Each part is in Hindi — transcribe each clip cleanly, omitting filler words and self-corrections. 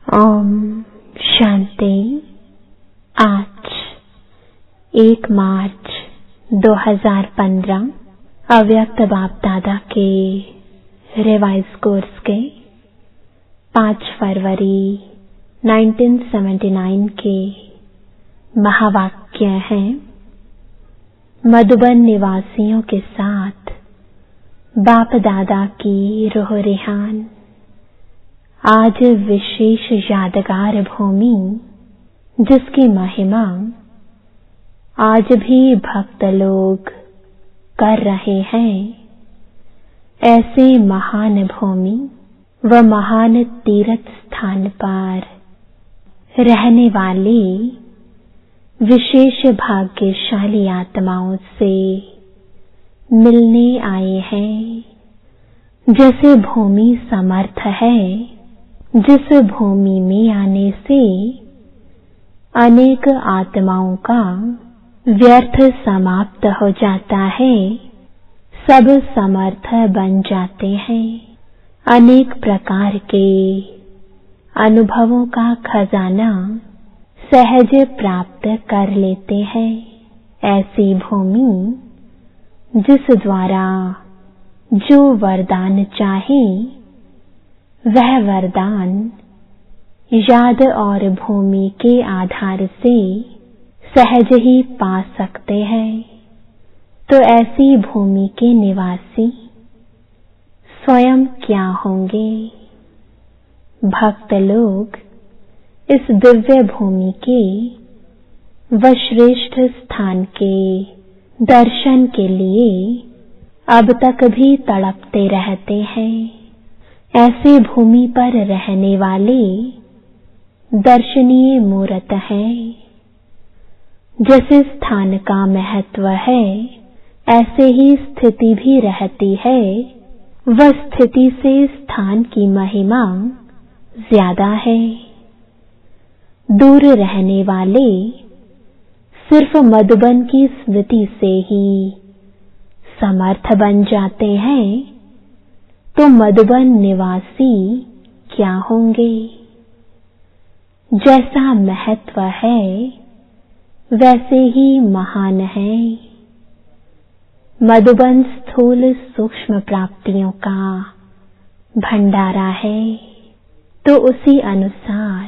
ओम शांति। आज 1 मार्च 2015 अव्यक्त बाप दादा के रिवाइज कोर्स के 5 फरवरी 1979 के महावाक्य हैं। मधुबन निवासियों के साथ बाप दादा की रूह रिहान। आज विशेष यादगार भूमि जिसकी महिमा आज भी भक्त लोग कर रहे हैं, ऐसे महान भूमि व महान तीर्थ स्थान पर रहने वाले विशेष भाग्यशाली आत्माओं से मिलने आए हैं। जैसे भूमि समर्थ है, जिस भूमि में आने से अनेक आत्माओं का व्यर्थ समाप्त हो जाता है, सब समर्थ बन जाते हैं। अनेक प्रकार के अनुभवों का खजाना सहज प्राप्त कर लेते हैं। ऐसी भूमि जिस द्वारा जो वरदान चाहे वह वरदान याद और भूमि के आधार से सहज ही पा सकते हैं। तो ऐसी भूमि के निवासी स्वयं क्या होंगे? भक्त लोग इस दिव्य भूमि के व श्रेष्ठ स्थान के दर्शन के लिए अब तक भी तड़पते रहते हैं। ऐसे भूमि पर रहने वाले दर्शनीय मूर्त हैं। जैसे स्थान का महत्व है, ऐसे ही स्थिति भी रहती है। वह स्थिति से स्थान की महिमा ज्यादा है। दूर रहने वाले सिर्फ मधुबन की स्मृति से ही समर्थ बन जाते हैं, तो मधुबन निवासी क्या होंगे? जैसा महत्व है वैसे ही महान है। मधुबन स्थूल सूक्ष्म प्राप्तियों का भंडारा है, तो उसी अनुसार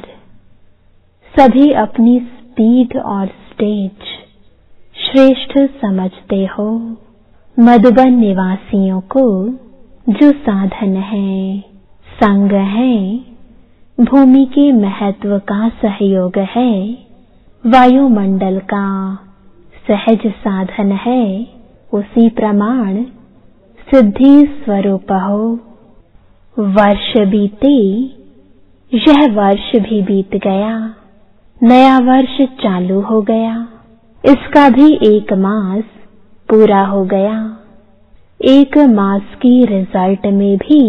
सभी अपनी स्पीड और स्टेज श्रेष्ठ समझते हो। मधुबन निवासियों को जो साधन है, संग है, भूमि के महत्व का सहयोग है, वायुमंडल का सहज साधन है, उसी प्रमाण सिद्धि स्वरूप हो। वर्ष बीते, यह वर्ष भी बीत गया, नया वर्ष चालू हो गया, इसका भी 1 मास पूरा हो गया। 1 मास की रिजल्ट में भी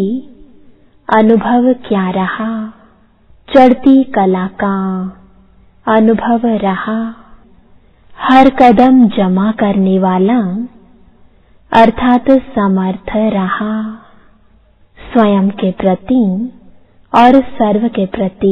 अनुभव क्या रहा? चढ़ती कला का अनुभव रहा। हर कदम जमा करने वाला अर्थात समर्थ रहा। स्वयं के प्रति और सर्व के प्रति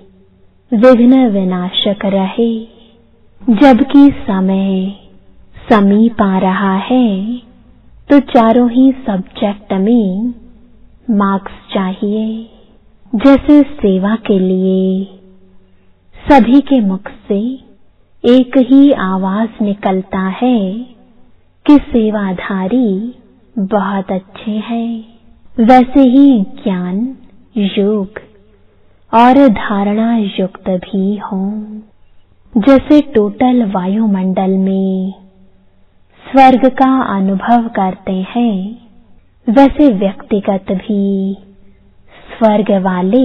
विघ्न विनाशक रहे। जबकि समय समीप आ रहा है, तो चारों ही सब्जेक्ट में मार्क्स चाहिए। जैसे सेवा के लिए सभी के मुख से एक ही आवाज निकलता है कि सेवाधारी बहुत अच्छे हैं, वैसे ही ज्ञान, योग और धारणा युक्त भी हों। जैसे टोटल वायुमंडल में स्वर्ग का अनुभव करते हैं, वैसे व्यक्तिगत भी स्वर्ग वाले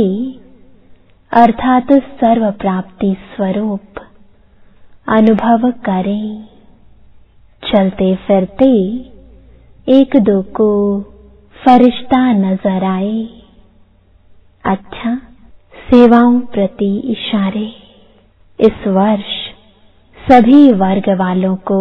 अर्थात सर्व प्राप्ति स्वरूप अनुभव करें। चलते फिरते 1-2 को फरिश्ता नजर आए। अच्छा, सेवाओं प्रति इशारे। इस वर्ष सभी वर्ग वालों को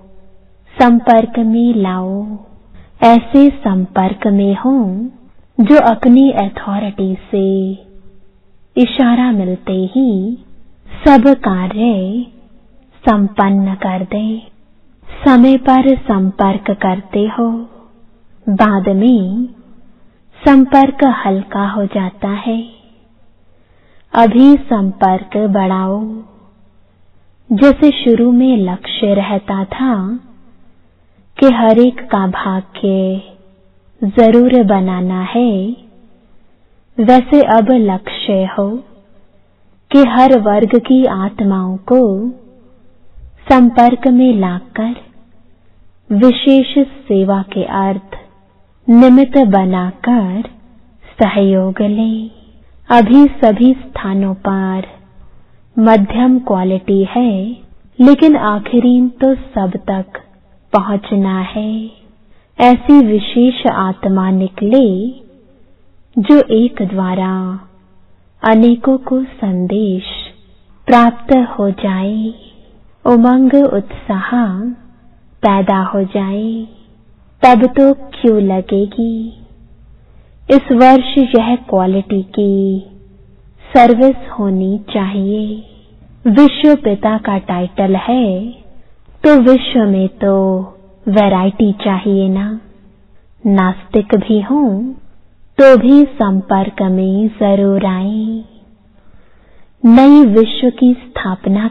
संपर्क में लाओ। ऐसे संपर्क में हों जो अपनी अथॉरिटी से इशारा मिलते ही सब कार्य संपन्न कर दे। समय पर संपर्क करते हो, बाद में संपर्क हल्का हो जाता है। अभी संपर्क बढ़ाओ। जैसे शुरू में लक्ष्य रहता था कि हर एक का भाग्य जरूर बनाना है, वैसे अब लक्ष्य हो कि हर वर्ग की आत्माओं को संपर्क में लाकर विशेष सेवा के अर्थ निमित्त बनाकर सहयोग ले। अभी सभी स्थानों पर मध्यम क्वालिटी है, लेकिन आखिरी तो सब तक पहुंचना है। ऐसी विशेष आत्मा निकले जो एक द्वारा अनेकों को संदेश प्राप्त हो जाए, उमंग उत्साह पैदा हो जाए। तब तो क्यों लगेगी। इस वर्ष यह क्वालिटी की सर्विस होनी चाहिए। विश्व पिता का टाइटल है तो विश्व में तो वैरायटी चाहिए ना। नास्तिक भी हूं तो भी संपर्क में जरूर आए। नई विश्व की स्थापना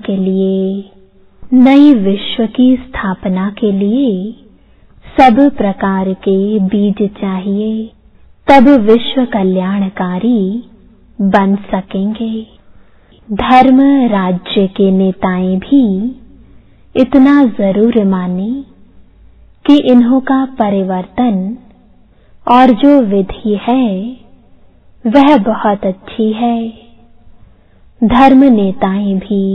के लिए सब प्रकार के बीज चाहिए, तब विश्व कल्याणकारी बन सकेंगे। धर्म राज्य के नेताएं भी इतना जरूर माने कि इन्हों का परिवर्तन और जो विधि है वह बहुत अच्छी है। धर्म नेताएं भी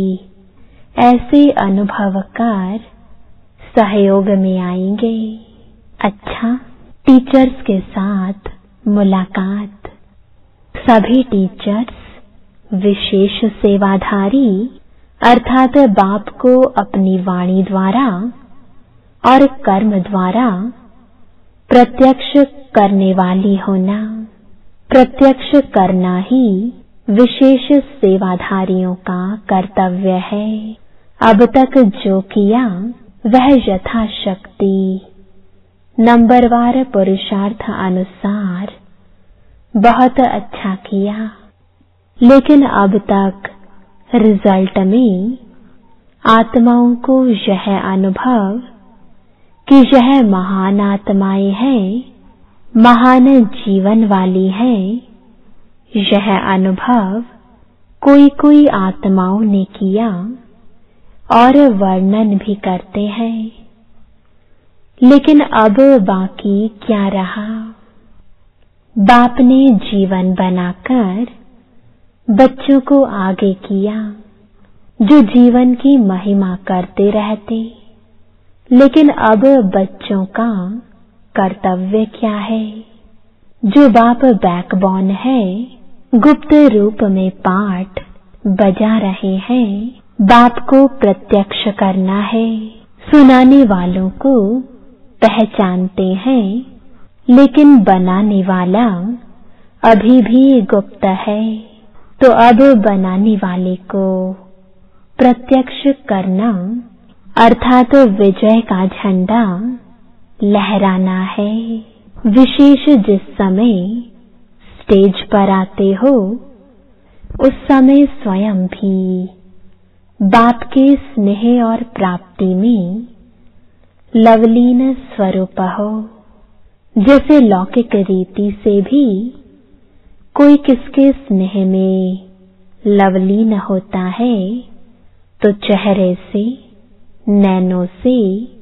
ऐसे अनुभव कर सहयोग में आएंगे। अच्छा, टीचर्स के साथ मुलाकात। सभी टीचर्स विशेष सेवाधारी अर्थात बाप को अपनी वाणी द्वारा और कर्म द्वारा प्रत्यक्ष करने वाली होना। प्रत्यक्ष करना ही विशेष सेवाधारियों का कर्तव्य है। अब तक जो किया वह यथाशक्ति नंबरवार पुरुषार्थ अनुसार बहुत अच्छा किया, लेकिन अब तक रिजल्ट में आत्माओं को यह अनुभव कि यह महान आत्माएं हैं, महान जीवन वाली हैं, यह अनुभव कोई आत्माओं ने किया और वर्णन भी करते हैं। लेकिन अब बाकी क्या रहा। बाप ने जीवन बनाकर बच्चों को आगे किया जो जीवन की महिमा करते रहते। लेकिन अब बच्चों का कर्तव्य क्या है। जो बाप बैकबोन है, गुप्त रूप में पाठ बजा रहे हैं, बाप को प्रत्यक्ष करना है। सुनाने वालों को पहचानते हैं, लेकिन बनाने वाला अभी भी गुप्त है। तो अब बनाने वाले को प्रत्यक्ष करना अर्थात विजय का झंडा लहराना है। विशेष जिस समय स्टेज पर आते हो, उस समय स्वयं भी बाप के स्नेह और प्राप्ति में लवलीन स्वरूप हो। जैसे लौकिक रीति से भी कोई किसके स्नेह में लवलीन होता है तो चेहरे से, नैनों से,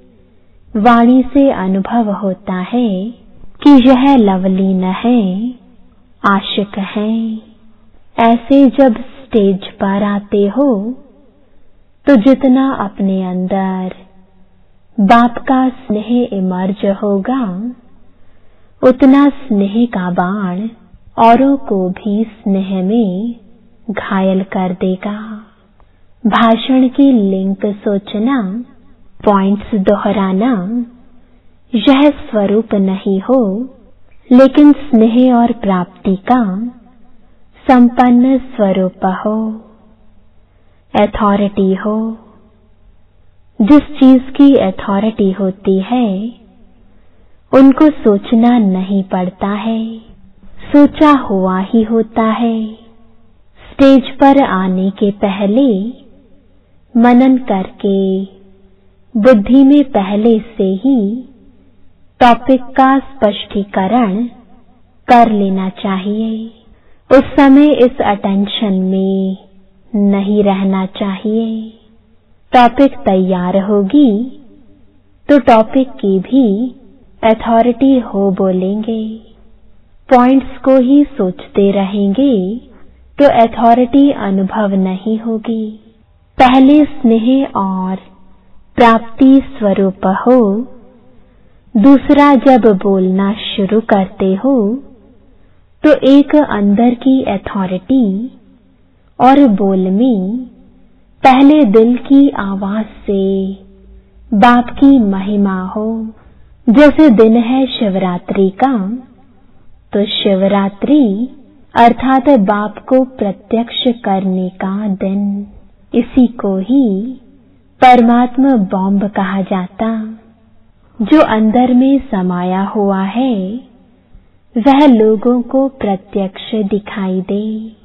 वाणी से अनुभव होता है कि यह लवलीन है, आशिक है। ऐसे जब स्टेज पर आते हो तो जितना अपने अंदर बाप का स्नेह इमर्ज होगा, उतना स्नेह का बाण औरों को भी स्नेह में घायल कर देगा। भाषण की लिंक सोचना, पॉइंट्स दोहराना यह स्वरूप नहीं हो, लेकिन स्नेह और प्राप्ति का संपन्न स्वरूप हो, अथॉरिटी हो। जिस चीज की अथॉरिटी होती है उनको सोचना नहीं पड़ता है, सोचा हुआ ही होता है। स्टेज पर आने के पहले मनन करके बुद्धि में पहले से ही टॉपिक का स्पष्टीकरण कर लेना चाहिए। उस समय इस अटेंशन में नहीं रहना चाहिए। टॉपिक तैयार होगी तो टॉपिक की भी अथॉरिटी हो बोलेंगे। पॉइंट्स को ही सोचते रहेंगे तो अथॉरिटी अनुभव नहीं होगी। पहले स्नेह और प्राप्ति स्वरूप हो, दूसरा जब बोलना शुरू करते हो तो एक अंदर की अथॉरिटी और बोल में पहले दिल की आवाज से बाप की महिमा हो। जैसे दिन है शिवरात्रि का तो शिवरात्रि अर्थात बाप को प्रत्यक्ष करने का दिन, इसी को ही परमात्मा बॉम्ब कहा जाता। जो अंदर में समाया हुआ है वह लोगों को प्रत्यक्ष दिखाई दे।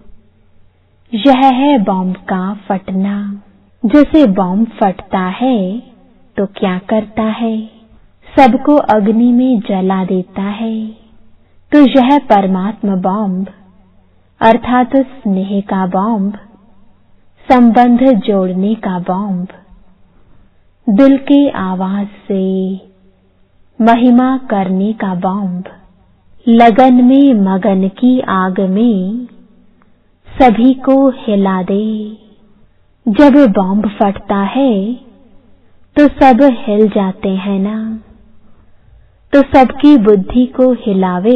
यह है बॉम्ब का फटना। जैसे बॉम्ब फटता है तो क्या करता है, सबको अग्नि में जला देता है। तो यह परमात्मा बॉम्ब अर्थात स्नेह का बॉम्ब, संबंध जोड़ने का बॉम्ब, दिल के आवाज से महिमा करने का बॉम्ब, लगन में मगन की आग में सभी को हिला दे। जब बॉम्ब फटता है तो सब हिल जाते हैं ना, तो सबकी बुद्धि को हिलावे।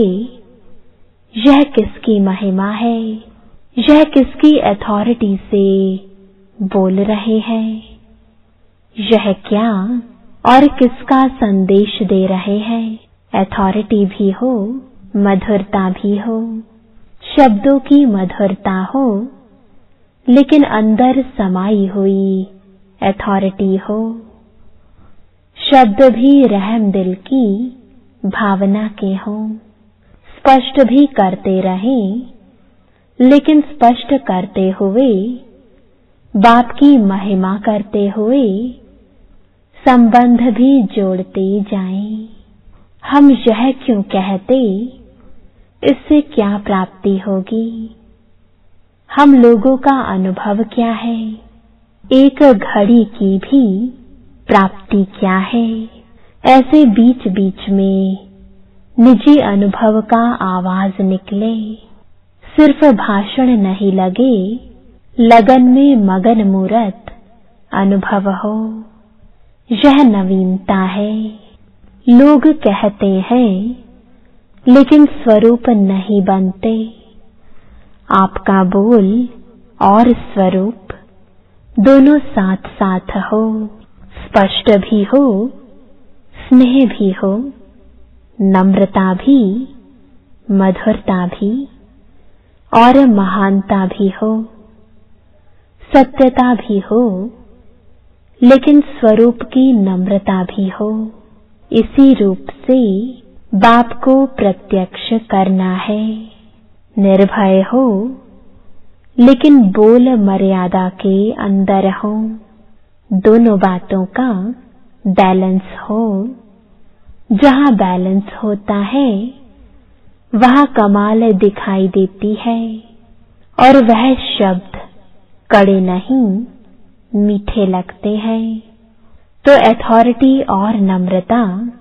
यह किसकी महिमा है, यह किसकी अथॉरिटी से बोल रहे हैं, यह क्या और किसका संदेश दे रहे हैं। अथॉरिटी भी हो, मधुरता भी हो, शब्दों की मधुरता हो, लेकिन अंदर समाई हुई अथॉरिटी हो। शब्द भी रहम दिल की भावना के हों, स्पष्ट भी करते रहें, लेकिन स्पष्ट करते हुए बाप की महिमा करते हुए संबंध भी जोड़ते जाएं। हम यह क्यों कहते, इससे क्या प्राप्ति होगी, हम लोगों का अनुभव क्या है, एक घड़ी की भी प्राप्ति क्या है। ऐसे बीच बीच में निजी अनुभव का आवाज निकले, सिर्फ भाषण नहीं लगे, लगन में मगन मूरत अनुभव हो। यह नवीनता है। लोग कहते हैं लेकिन स्वरूप नहीं बनते। आपका बोल और स्वरूप दोनों साथ साथ हो, स्पष्ट भी हो, स्नेह भी हो, नम्रता भी, मधुरता भी और महानता भी हो, सत्यता भी हो, लेकिन स्वरूप की नम्रता भी हो। इसी रूप से बाप को प्रत्यक्ष करना है। निर्भय हो, लेकिन बोल मर्यादा के अंदर हो। दोनों बातों का बैलेंस हो। जहाँ बैलेंस होता है वहाँ कमाल दिखाई देती है, और वह शब्द कड़े नहीं मीठे लगते हैं। तो अथॉरिटी और नम्रता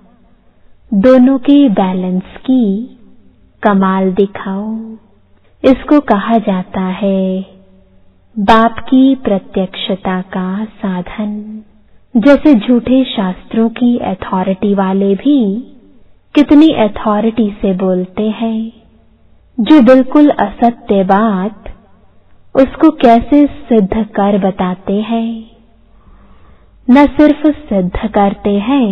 दोनों के बैलेंस की कमाल दिखाओ। इसको कहा जाता है बाप की प्रत्यक्षता का साधन। जैसे झूठे शास्त्रों की अथॉरिटी वाले भी कितनी अथॉरिटी से बोलते हैं, जो बिल्कुल असत्य बात उसको कैसे सिद्ध कर बताते हैं। न सिर्फ सिद्ध करते हैं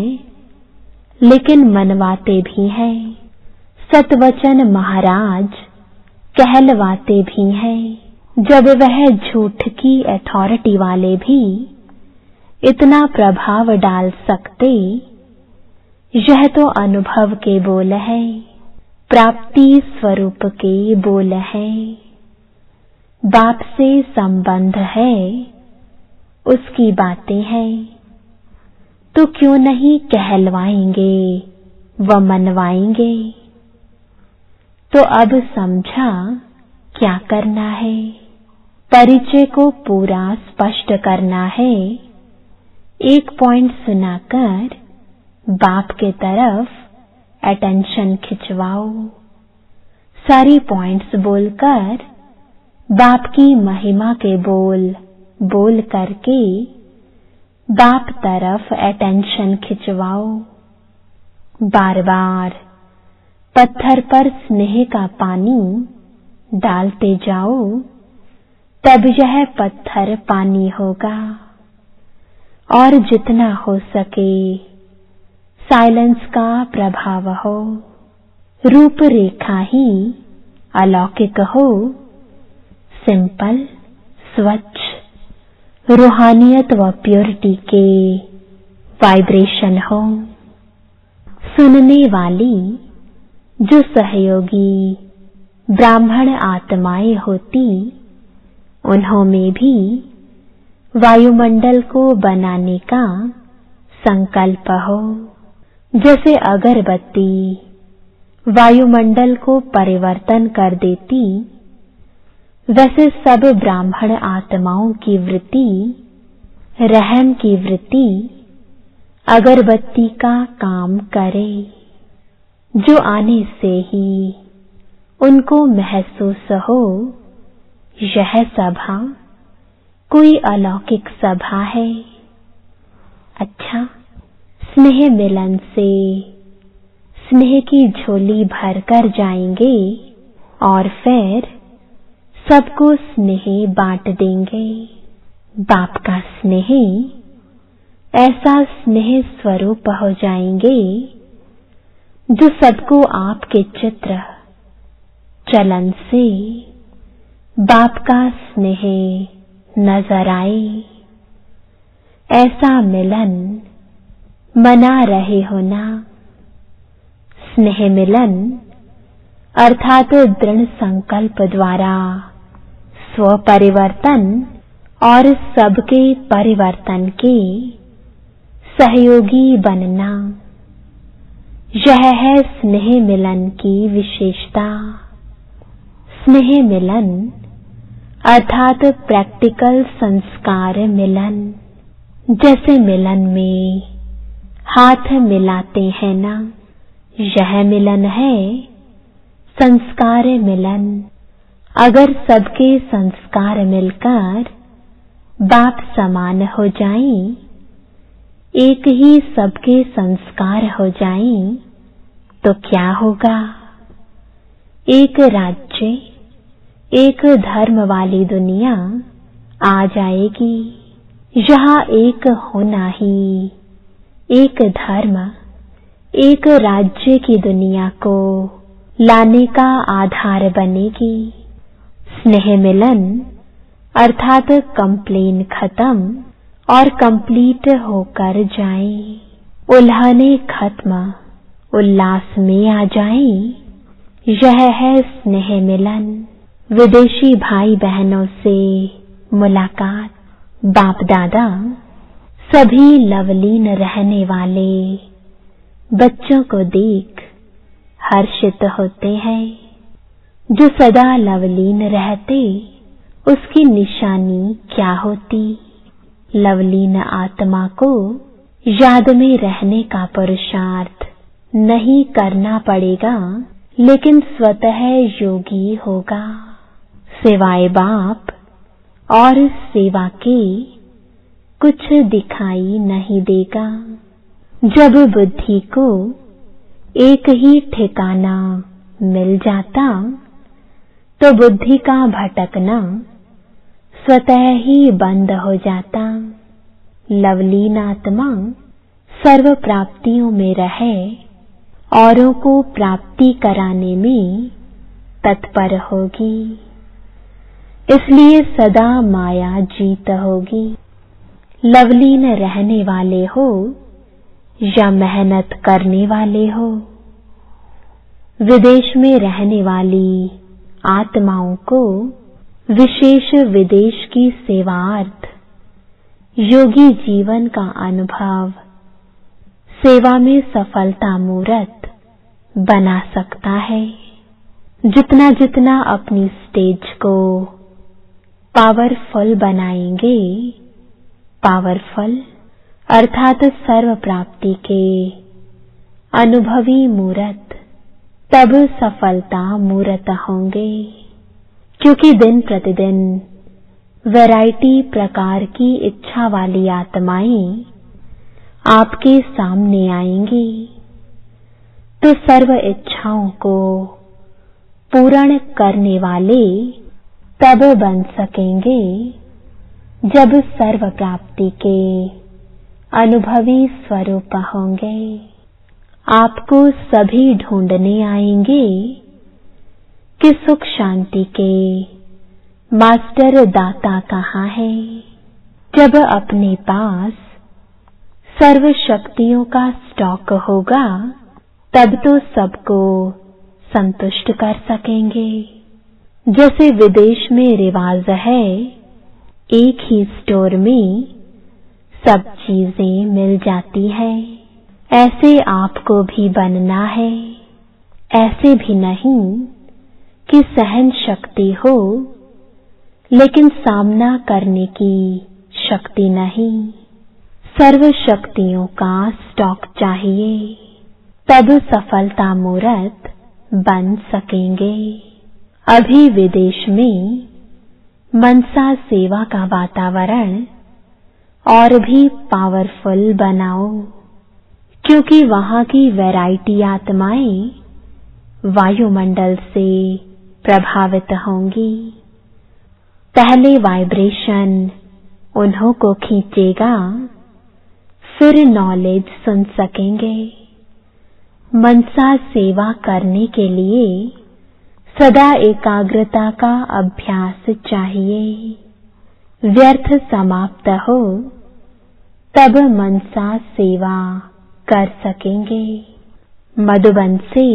लेकिन मनवाते भी हैं। सतवचन महाराज कहलवाते भी हैं, जब वह झूठ की अथॉरिटी वाले भी इतना प्रभाव डाल सकते। यह तो अनुभव के बोल है, प्राप्ति स्वरूप के बोल है। बाप से संबंध है, उसकी बातें हैं, तो क्यों नहीं कहलवाएंगे व मनवाएंगे। तो अब समझा क्या करना है। परिचय को पूरा स्पष्ट करना है। एक पॉइंट सुनाकर बाप के तरफ अटेंशन खिंचवाओ। सारी पॉइंट्स बोलकर बाप की महिमा के बोल बोल करके बाप तरफ अटेंशन खिंचवाओ। बार बार पत्थर पर स्नेह का पानी डालते जाओ, तब यह पत्थर पानी होगा। और जितना हो सके साइलेंस का प्रभाव हो, रूपरेखा ही अलौकिक हो, सिंपल, स्वच्छ, रूहानियत व प्योरिटी के वाइब्रेशन हो। सुनने वाली जो सहयोगी ब्राह्मण आत्माएं होती, उन्हों में भी वायुमंडल को बनाने का संकल्प हो। जैसे अगरबत्ती वायुमंडल को परिवर्तन कर देती, वैसे सब ब्राह्मण आत्माओं की वृत्ति, रहम की वृत्ति अगरबत्ती का काम करे, जो आने से ही उनको महसूस हो यह सभा कोई अलौकिक सभा है। अच्छा, स्नेह मिलन से स्नेह की झोली भरकर जाएंगे और फिर सबको स्नेह बांट देंगे। बाप का स्नेह ऐसा स्नेह स्वरूप हो जाएंगे जो सबको आपके चित्र चलन से बाप का स्नेह नजर आए। ऐसा मिलन मना रहे हो ना। स्नेह मिलन अर्थात दृढ़ संकल्प द्वारा स्व परिवर्तन और सबके परिवर्तन के सहयोगी बनना, यह है स्नेह मिलन की विशेषता। स्नेह मिलन अर्थात प्रैक्टिकल संस्कार मिलन। जैसे मिलन में हाथ मिलाते हैं ना, यह मिलन है संस्कार मिलन। अगर सबके संस्कार मिलकर बाप समान हो जाएं, एक ही सबके संस्कार हो जाएं, तो क्या होगा? एक राज्य, एक धर्म वाली दुनिया आ जाएगी। यहाँ एक होना ही एक धर्म, एक राज्य की दुनिया को लाने का आधार बनेगी। स्नेह मिलन अर्थात कंप्लेन खत्म और कंप्लीट होकर जाए। उल्हाने खत्म, उल्लास में आ जाए। यह है स्नेह मिलन। विदेशी भाई बहनों से मुलाकात। बाप दादा सभी लवलीन रहने वाले बच्चों को देख हर्षित होते हैं। जो सदा लवलीन रहते, उसकी निशानी क्या होती? लवलीन आत्मा को याद में रहने का पुरुषार्थ नहीं करना पड़ेगा, लेकिन स्वतः योगी होगा। सिवाय बाप और सेवा के कुछ दिखाई नहीं देगा। जब बुद्धि को एक ही ठिकाना मिल जाता, तो बुद्धि का भटकना स्वतः ही बंद हो जाता। लवलीन आत्मा सर्व प्राप्तियों में रहे, औरों को प्राप्ति कराने में तत्पर होगी। इसलिए सदा माया जीत होगी। लवलीन रहने वाले हो या मेहनत करने वाले हो, विदेश में रहने वाली आत्माओं को विशेष विदेश की सेवार्थ योगी जीवन का अनुभव सेवा में सफलता मूर्त बना सकता है। जितना जितना अपनी स्टेज को पावरफुल बनाएंगे, पावरफुल अर्थात सर्व प्राप्ति के अनुभवी मूर्त तब सफलता मूर्त होंगे, क्योंकि दिन प्रतिदिन वैरायटी प्रकार की इच्छा वाली आत्माएं आपके सामने आएंगी, तो सर्व इच्छाओं को पूर्ण करने वाले तब बन सकेंगे जब सर्व प्राप्ति के अनुभवी स्वरूप होंगे। आपको सभी ढूंढने आएंगे कि सुख शांति के मास्टर दाता कहाँ है। जब अपने पास सर्व शक्तियों का स्टॉक होगा तब तो सबको संतुष्ट कर सकेंगे। जैसे विदेश में रिवाज है, एक ही स्टोर में सब चीजें मिल जाती है, ऐसे आपको भी बनना है। ऐसे भी नहीं कि सहन शक्ति हो लेकिन सामना करने की शक्ति नहीं। सर्व शक्तियों का स्टॉक चाहिए, तब सफलता मूर्त बन सकेंगे। अभी विदेश में मनसा सेवा का वातावरण और भी पावरफुल बनाओ, क्योंकि वहां की वैरायटी आत्माएं वायुमंडल से प्रभावित होंगी। पहले वाइब्रेशन उन्हों को खींचेगा, फिर नॉलेज सुन सकेंगे। मनसा सेवा करने के लिए सदा एकाग्रता का अभ्यास चाहिए। व्यर्थ समाप्त हो तब मनसा सेवा कर सकेंगे। मधुबन से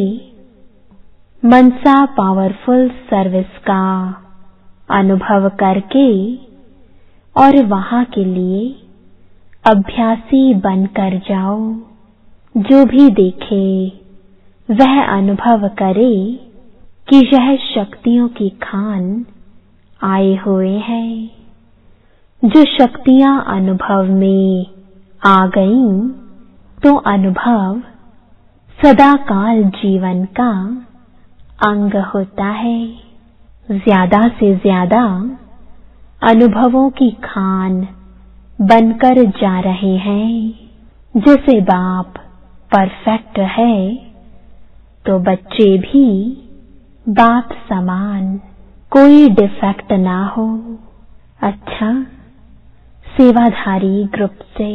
मनसा पावरफुल सर्विस का अनुभव करके और वहां के लिए अभ्यासी बनकर जाओ। जो भी देखे वह अनुभव करे कि यह शक्तियों की खान आए हुए हैं। जो शक्तियां अनुभव में आ गईं, तो अनुभव सदा काल जीवन का अंग होता है। ज्यादा से ज्यादा अनुभवों की खान बनकर जा रहे हैं। जैसे बाप परफेक्ट है तो बच्चे भी बाप समान, कोई डिफेक्ट ना हो। अच्छा, सेवाधारी ग्रुप से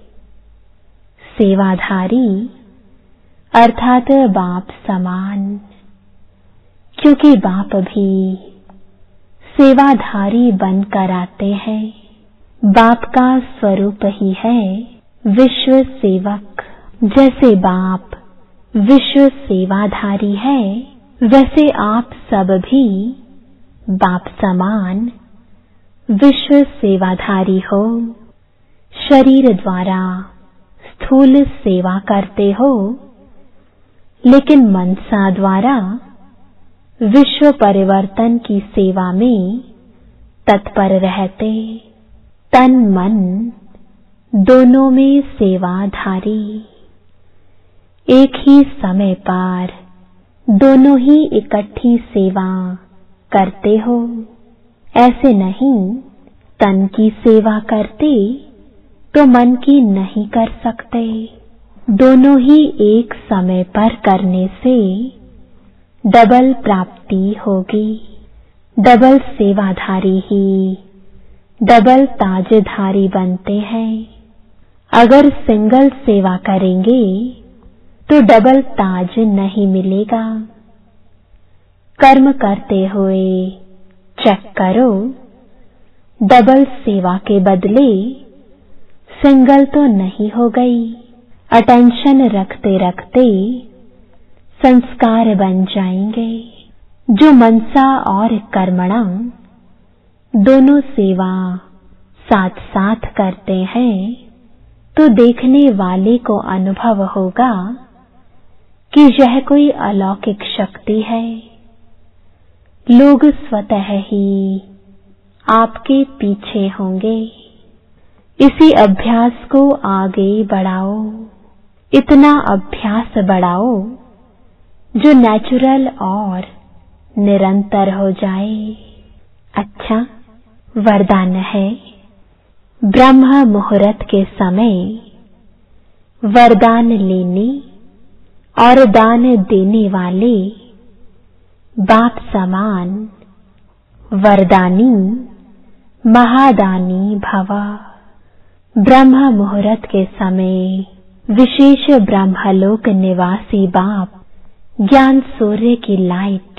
सेवाधारी अर्थात बाप समान, क्योंकि बाप भी सेवाधारी बनकर आते हैं। बाप का स्वरूप ही है विश्व सेवक। जैसे बाप विश्व सेवाधारी है, वैसे आप सब भी बाप समान विश्व सेवाधारी हो। शरीर द्वारा स्थूल सेवा करते हो, लेकिन मनसा द्वारा विश्व परिवर्तन की सेवा में तत्पर रहते। तन मन दोनों में सेवाधारी। एक ही समय पर दोनों ही इकट्ठी सेवा करते हो। ऐसे नहीं तन की सेवा करते तो मन की नहीं कर सकते। दोनों ही एक समय पर करने से डबल प्राप्ति होगी। डबल सेवाधारी ही डबल ताजधारी बनते हैं। अगर सिंगल सेवा करेंगे तो डबल ताज नहीं मिलेगा। कर्म करते हुए चेक करो, डबल सेवा के बदले सिंगल तो नहीं हो गई। अटेंशन रखते रखते संस्कार बन जाएंगे। जो मनसा और कर्मणा दोनों सेवा साथ साथ करते हैं तो देखने वाले को अनुभव होगा कि यह कोई अलौकिक शक्ति है। लोग स्वतः ही आपके पीछे होंगे। इसी अभ्यास को आगे बढ़ाओ, इतना अभ्यास बढ़ाओ जो नेचुरल और निरंतर हो जाए। अच्छा, वरदान है, ब्रह्म मुहूर्त के समय वरदान लेने और दान देने वाले बाप समान वरदानी महादानी भव। ब्रह्म मुहूर्त के समय विशेष ब्रह्मलोक निवासी बाप ज्ञान सूर्य की लाइट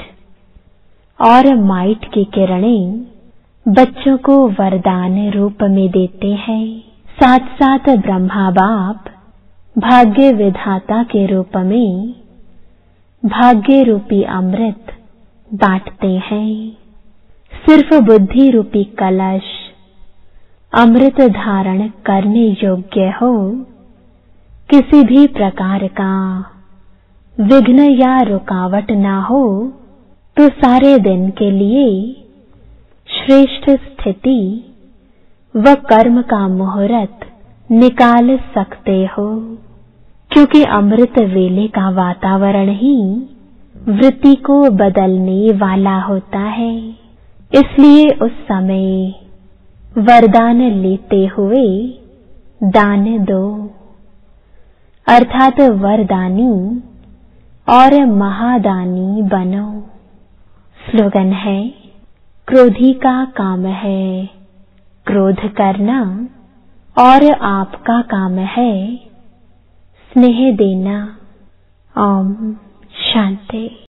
और माइट की किरणें बच्चों को वरदान रूप में देते हैं। साथ साथ ब्रह्मा बाप भाग्य विधाता के रूप में भाग्य रूपी अमृत बांटते हैं। सिर्फ बुद्धि रूपी कलश अमृत धारण करने योग्य हो, किसी भी प्रकार का विघ्न या रुकावट ना हो तो सारे दिन के लिए श्रेष्ठ स्थिति व कर्म का मुहूर्त निकाल सकते हो, क्योंकि अमृत वेले का वातावरण ही वृत्ति को बदलने वाला होता है। इसलिए उस समय वरदान लेते हुए दान दो, अर्थात वरदानी और महादानी बनो। स्लोगन है, क्रोधी का काम है क्रोध करना और आपका काम है स्नेह देना। ओम शांति।